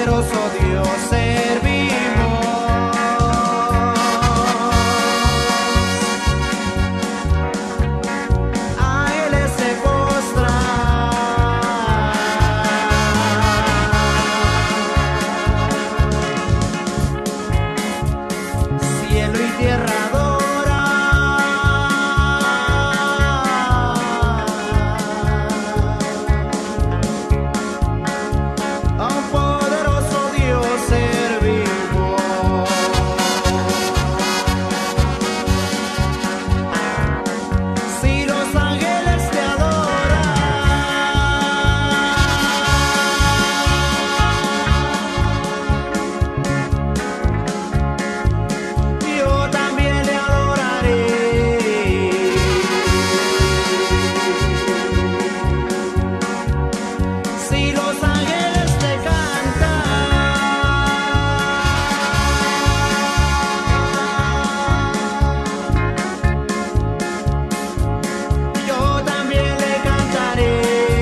poderoso Dios servimos. A Él se postra. Cielo y tierra adora. A un poderoso Dios servimos. Si los ángeles te adoran, yo también le adoraré. Si los ángeles te cantan, yo también le cantaré.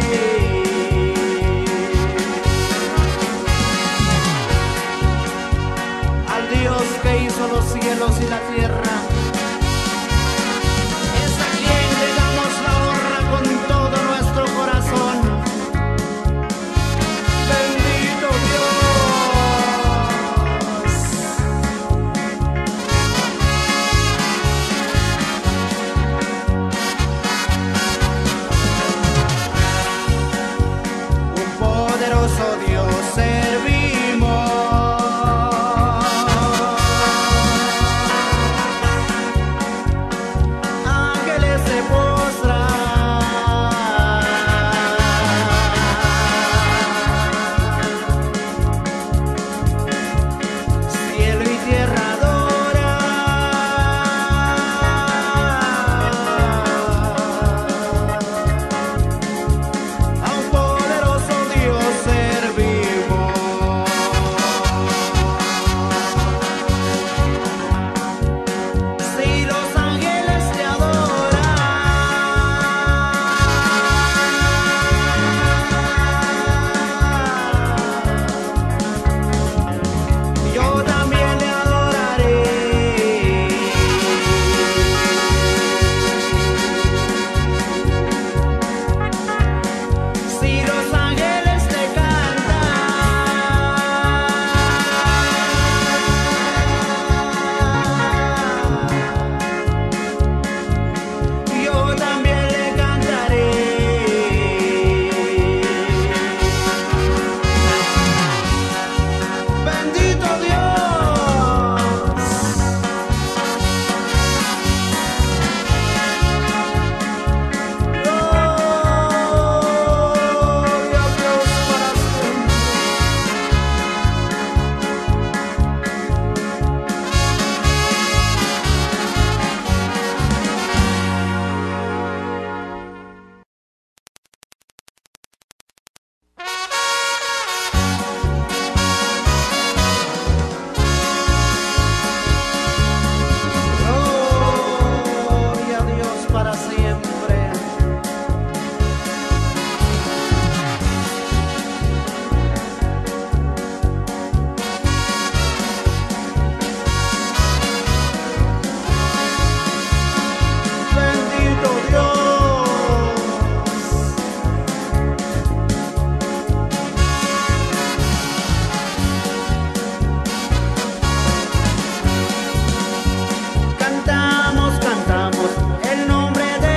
Al Dios que hizo los cielos y la tierra, es a quien le damos la honra con todo nuestro corazón. Bendito Dios. Un poderoso Dios servimos. Ángeles se postran. Cielo y tierra adora. A un poderoso Dios servimos. Si los ángeles te adoran, yo también le adoraré. Si los ángeles te cantan, yo también le cantaré. Bendito Dios. Gloria a Dios para siempre. Gloria a Dios para siempre. Bendito Dios. Cantamos, cantamos el nombre de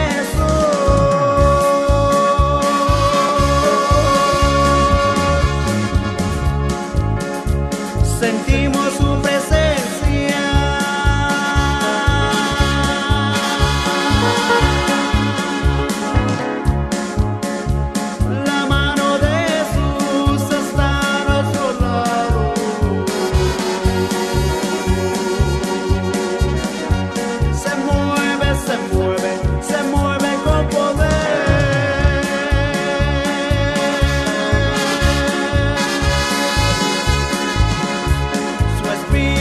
Jesús. Sentimos su presencia. La mano de Jesús está a nuestro lado. Se mueve, se mueve, se mueve con poder. Su espíritu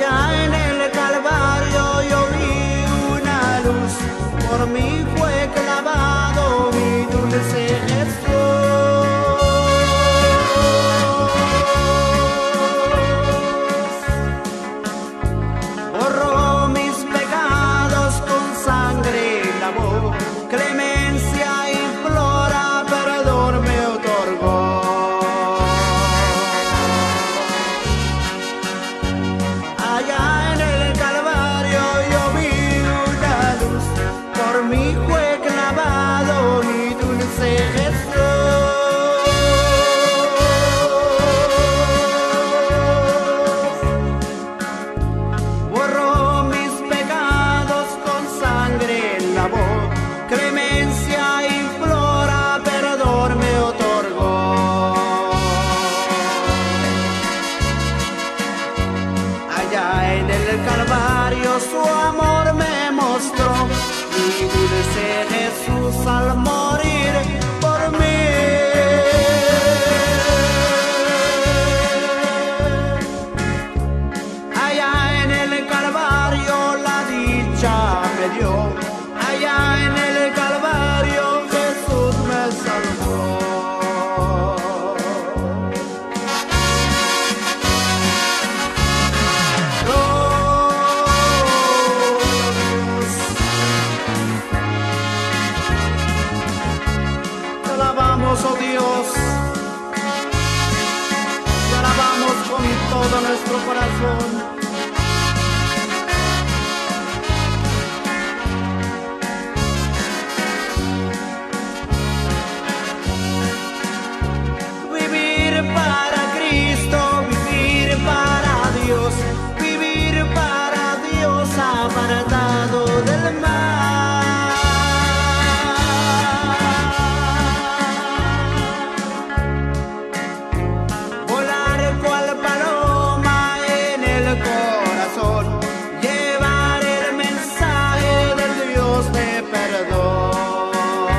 Allá en el Calvario yo vi una luz, por mí fue clavado mi dulce Jesús. Borró mis pecados con sangre, lavó, clemencia implora, perdón me otorgó. Allá en el Calvario yo vi una luz, por mí fue clavado mi dulce Jesús. Borró mis pecados con sangre, lavó, clemencia implora, perdón me otorgó. Allá en el Calvario su amor me mostró, mi dulce Jesús al morir por mí. Allá en el Calvario la dicha me dio, allá en el Calvario Jesús me salvó. Te alabamos, oh Dios, te alabamos con todo nuestro corazón. Vivir para Cristo, vivir para Dios, vivir para Dios apartado del mal. Volar cual paloma en el corazón, llevar el mensaje del Dios de perdón.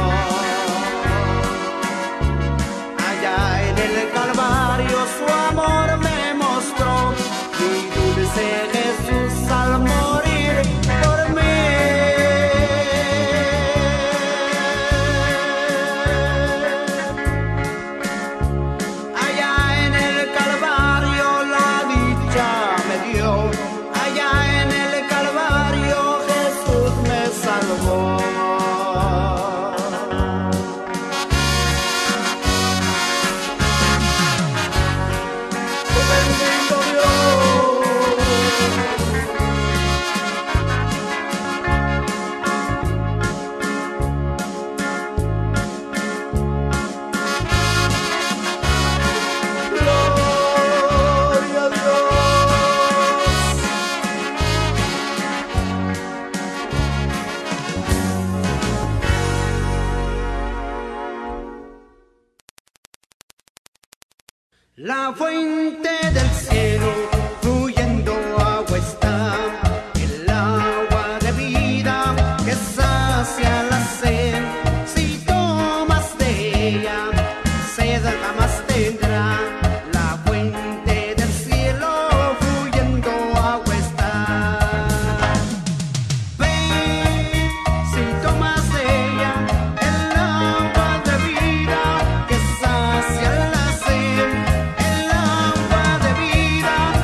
Allá en el Calvario su amor me mostró, mi dulce Jesús al morir por mí. Allá en el Calvario la dicha me dio, allá en el Calvario Jesús me salvó. Bendito Dios. Gloria a Dios. La fuente del cielo fluyendo agua está, el agua de vida que sacia la sed. Si tomas de ella, sed jamás tendrá. La fuente del cielo fluyendo agua está. Ven, si tomas de ella, el agua de vida que sacia la sed. El agua de vida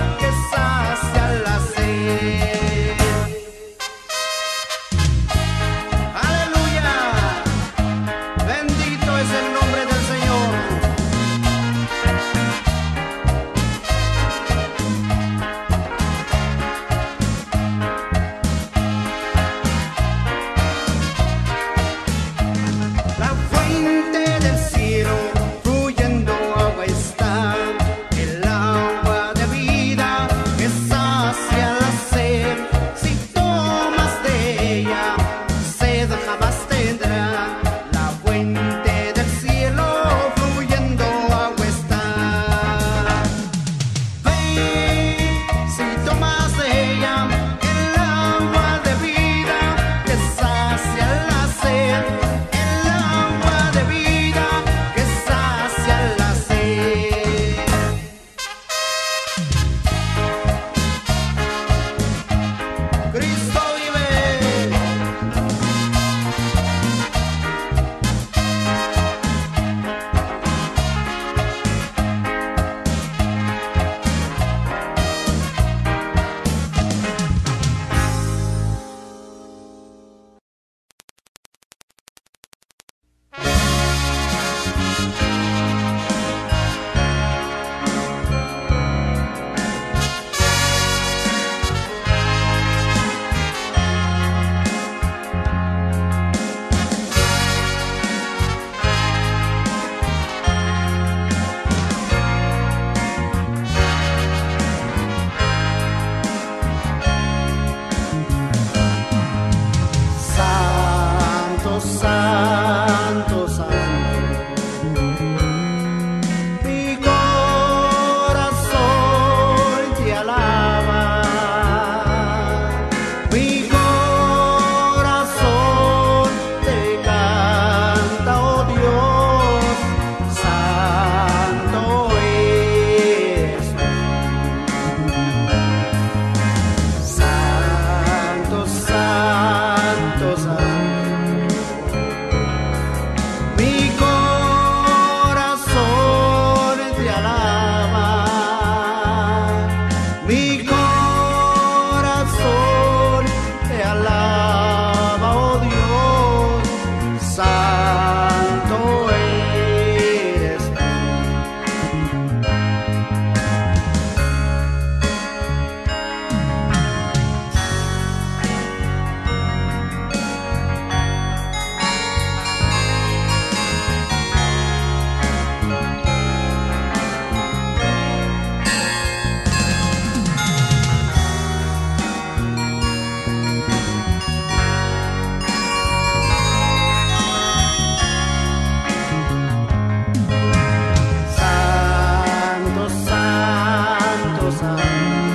santo, santo.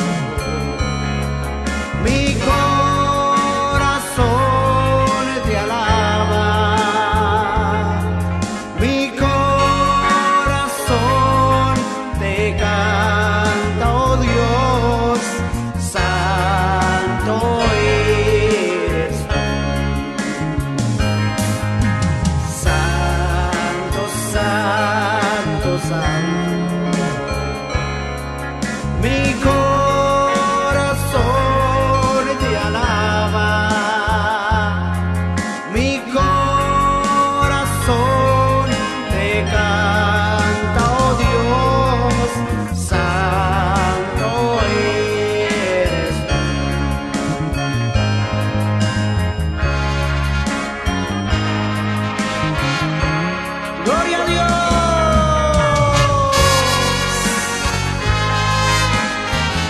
Mi corazón te alaba, mi corazón te canta, oh Dios, santo eres tú. Santo, santo, santo. Mi corazón te alaba, mi corazón te canta, oh Dios, santo eres tú. Gloria a Dios.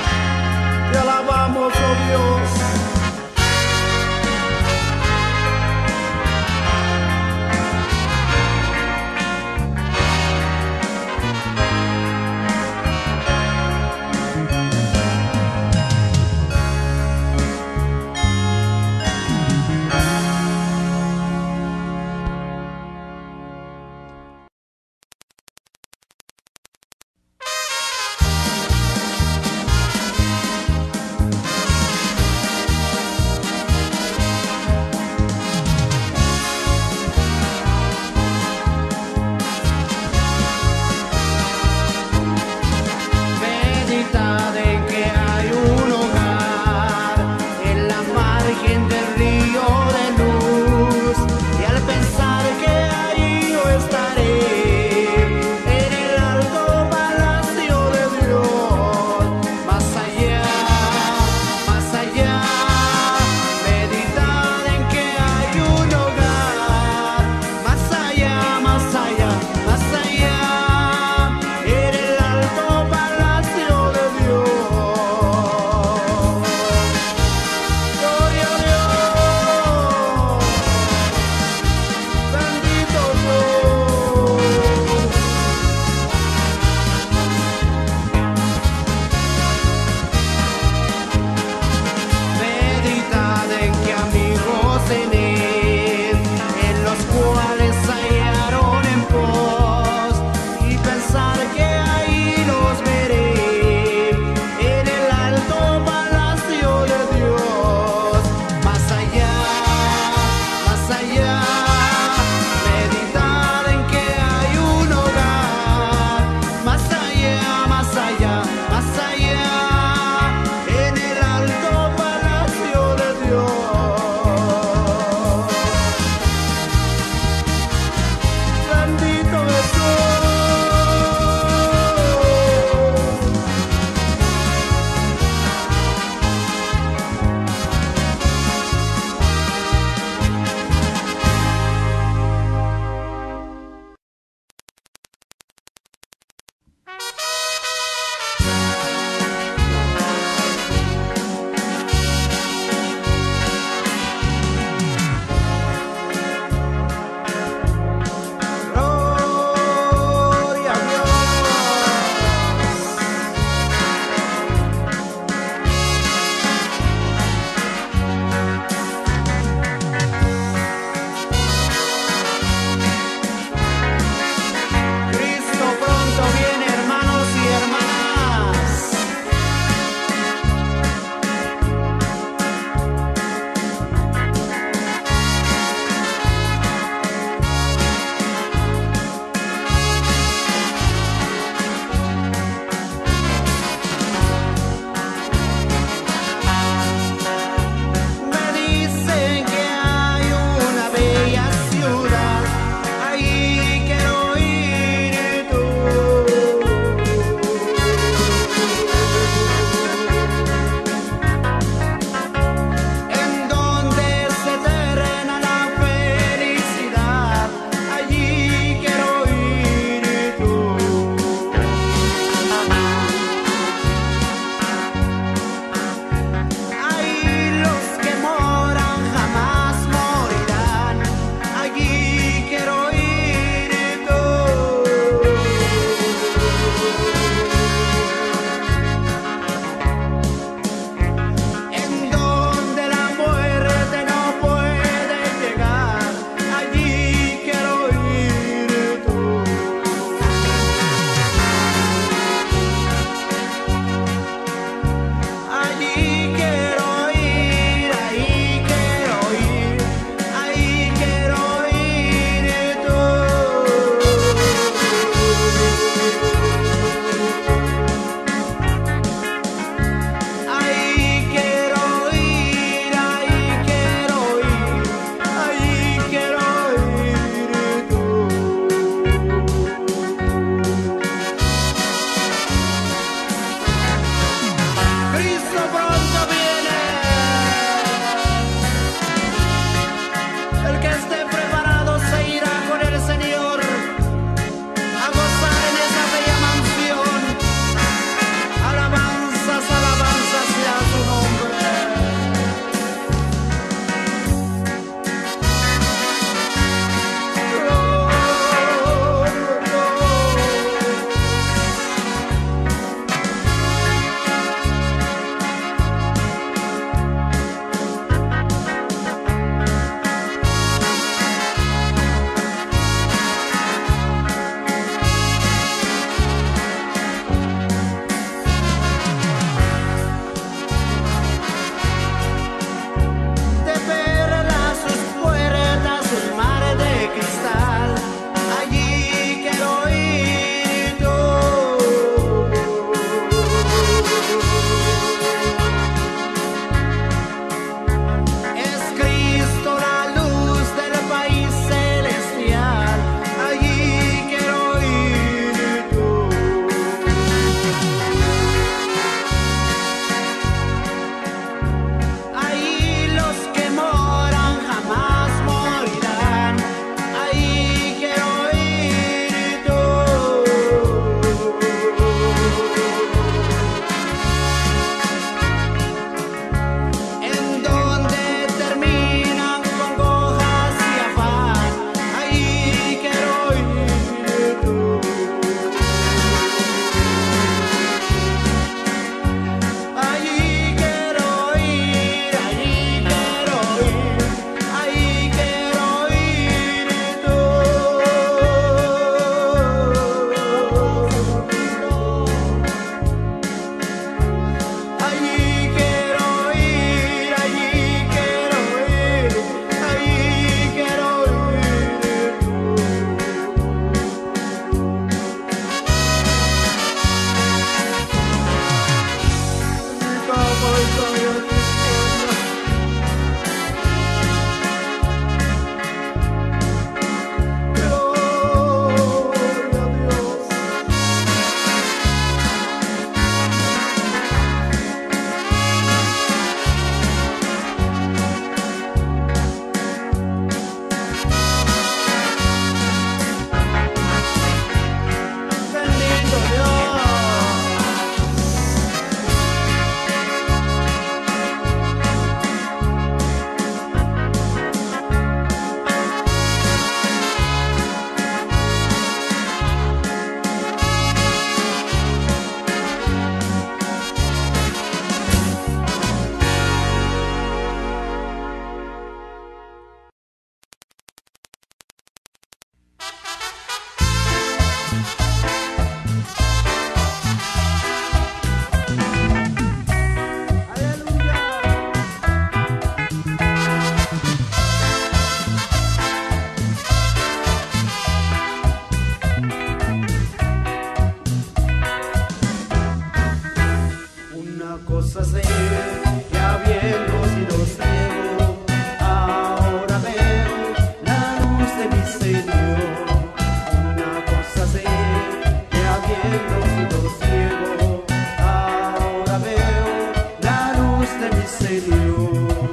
cosa sé, que habiendo sido ciego, ahora veo la luz de mi Señor. Una cosa sé, que habiendo sido ciego, ahora veo la luz de mi Señor.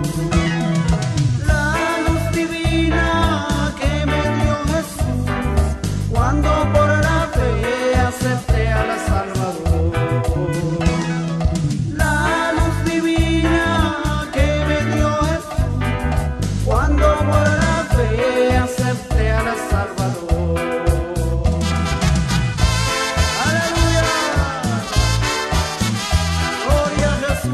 La luz divina que me dio Jesús cuando por la fe acepté a la Salvador. La luz divina que me dio Jesús cuando por la fe acepté a la Salvador. Aleluya, gloria a Jesús.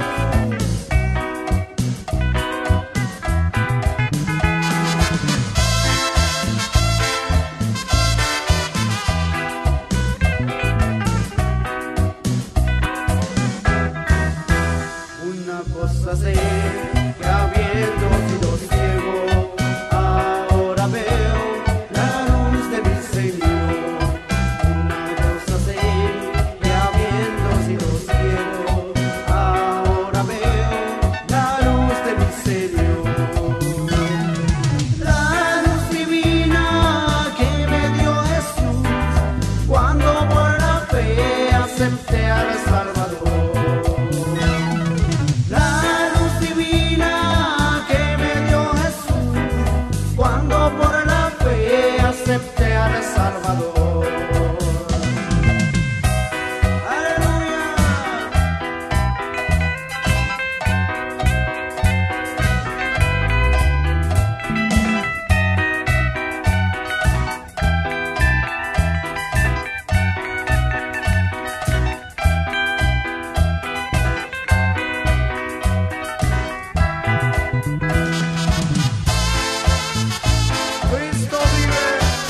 Una cosa sé, que habiendo sido ciego, ahora veo la luz de mi Señor. Una cosa sé, que habiendo sido ciego, ahora veo la luz de mi Señor. La luz divina que me dio Jesús cuando por la fe acepté al Salvador. La luz divina que me dio Jesús cuando por la fe acepté al Salvador. Aleluya. Cristo vive.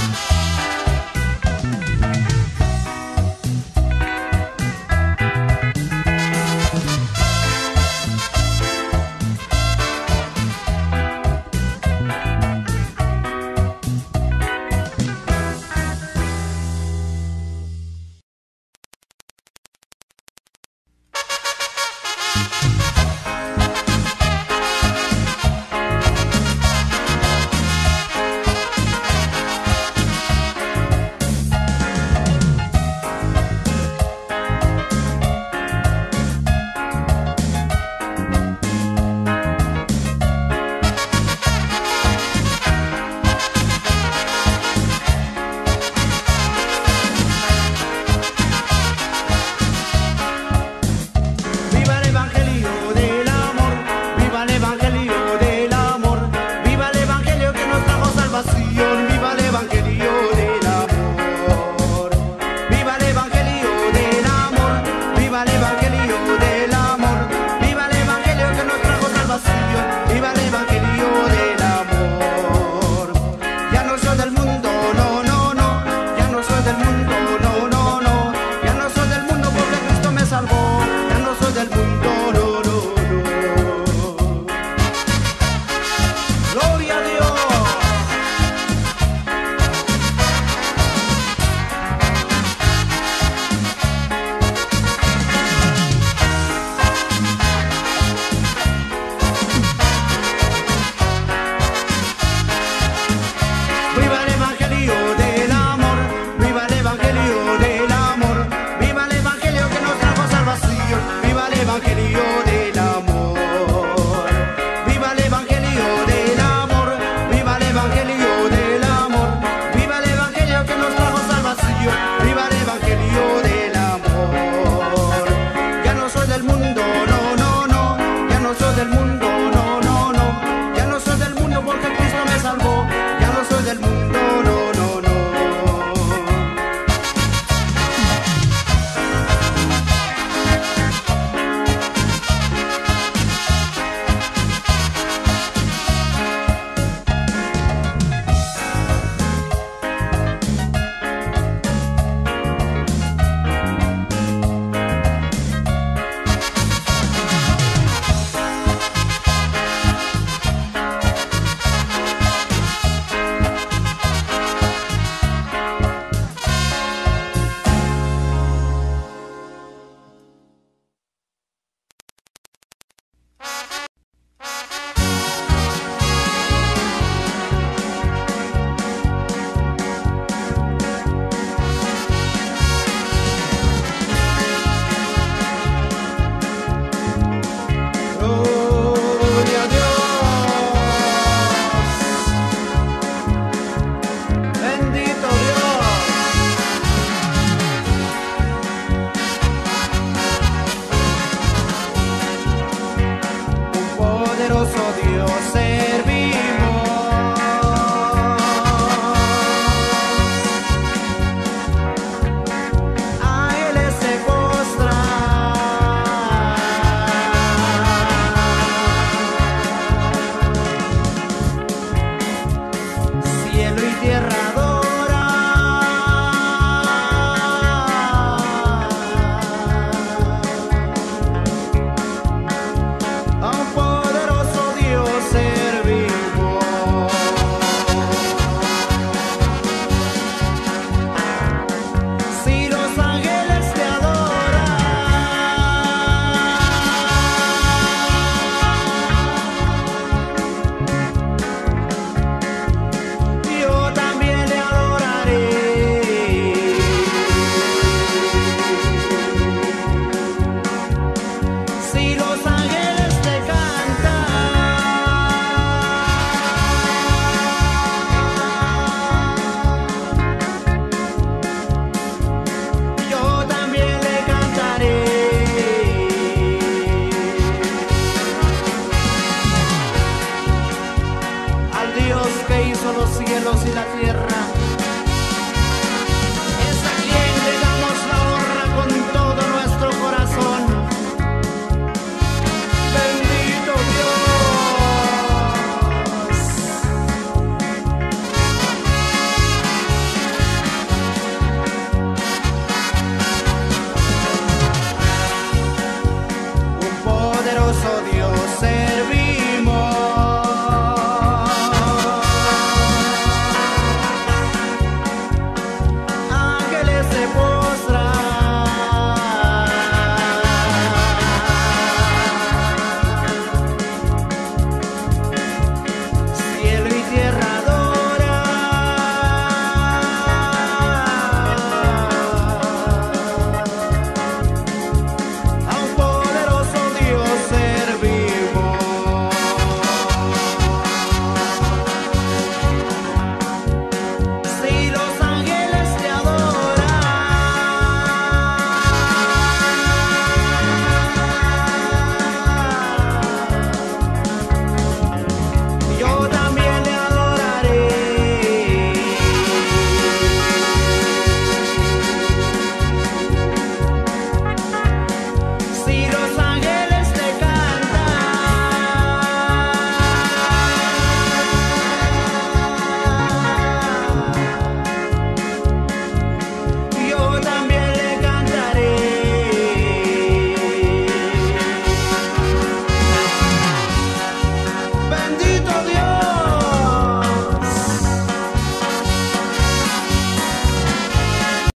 Viva el Evangelio del amor, viva el Evangelio del amor, viva el Evangelio que nos trajo salvación, viva el Evangelio del amor, viva el Evangelio del amor, viva el Evangelio del amor, viva el Evangelio que nos trajo salvación, viva el Evangelio del amor. Ya no soy del mundo, no, no, no, ya no soy del mundo, no, no, no, ya no soy del mundo porque Cristo me salvó, ya no soy del mundo, no, no, no. Gloria a Dios. Viva el Evangelio del amor, viva el Evangelio del amor, viva el Evangelio que nos trajo salvación, viva el Evangelio del amor, viva el Evangelio del amor, viva el Evangelio del amor, viva el Evangelio que nos trajo salvación, viva el Evangelio del amor. Ya no soy del mundo, no, no, no, ya no soy del mundo, no, no, no, ya no soy del mundo porque Cristo me salvó, ya no soy del mundo, no, no, no. lo sé.